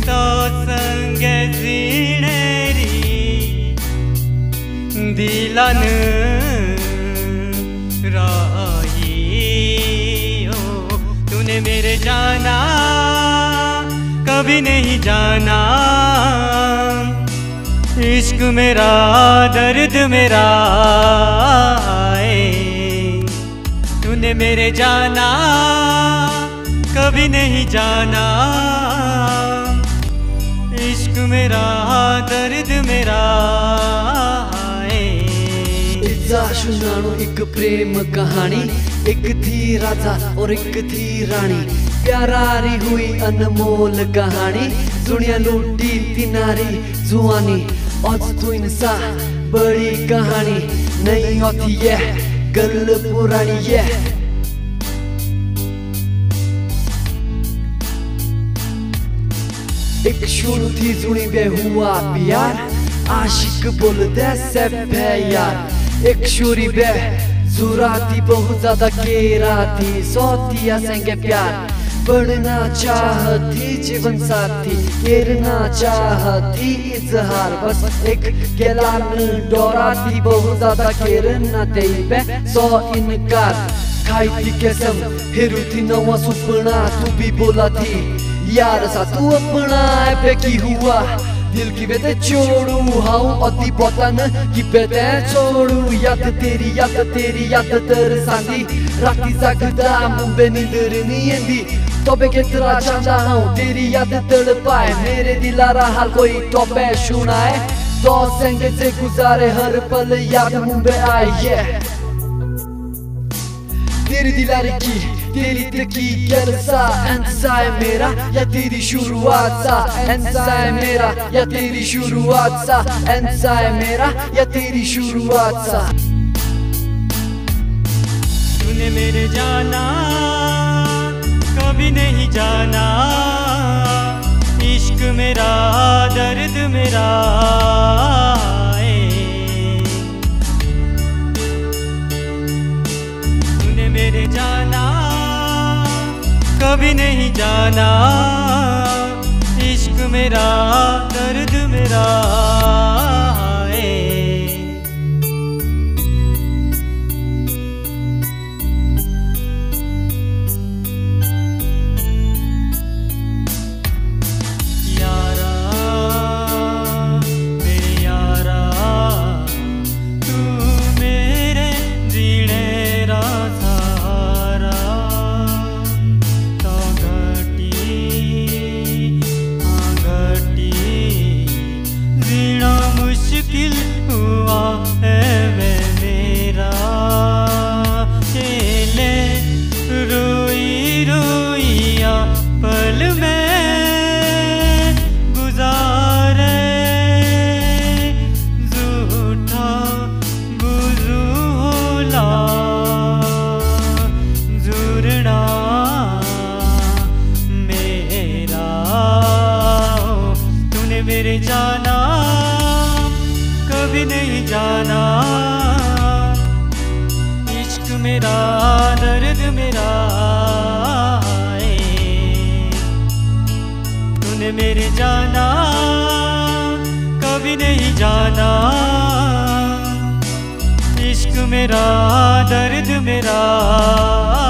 तो संग जीणेरी दिलन राही हो। तूने मेरे जाना कभी नहीं जाना, इश्क मेरा दर्द मेरा है। तूने मेरे जाना कभी नहीं जाना, इश्क मेरा दर्द मेरा है। जा सुनानो एक प्रेम कहानी, एक थी राजा और एक थी रानी, प्यारी हुई अनमोल कहानी, दुनिया लूटी तिनारी जुआनी। आज तो इंसान बड़ी कहानी नहीं होती है, गल पुरानी है। एक शुरू थी जुड़ी वे हुआ प्यार, आशिक बोलते सब है यार। एक शुरी बे जुरा थी बहुत ज्यादा केरा थी, सोतिया संगे प्यार बढ़ना चाहती जीवन साथी, केरना चाहती इजहार। बस एक गैलान डोरा थी बहुत ज्यादा केरना तेई बे सो इनकार। खाई थी कसम हेरू थी नवा सुपना, तू भी बोला थी यार सा तू अपना पे की हुआ। दिल की बेते छोड़ू हाउ अति पतन की बेते छोड़ू। याद तेरी तरसांदी, राती जागदा मुंबे नींदर नहीं आंदी। तोबे कितना चाहता हूँ तेरी याद तड़पाए, मेरे दिलारा हाल कोई तोबे सुनाए। तो संग से गुजारे हर पल याद मुंबे आए। तेरी दिलारी की तेरी तकी कैसा ऐसा है मेरा, या तेरी शुरुआत सा ऐसा है मेरा, या तेरी शुरुआत सा ऐसा है मेरा, या तेरी शुरुआत सा। तूने मेरे जाना कभी नहीं जाना, इश्क मेरा दर्द मेरा है। तूने मेरे जाना कभी नहीं जाना, इश्क मेरा दर्द मेरा है। यारा मेरे यारा, तू मेरे जीने रा सहारा। मुश्किल हुआ है वे मेरा, चले रोई रोइया पल में गुजारे। झूठा बुझू होला जुरना मेरा। तूने मेरे जाना कभी नहीं जाना, इश्क मेरा दर्द मेरा है। तूने मेरे जाना कभी नहीं जाना, इश्क मेरा दर्द मेरा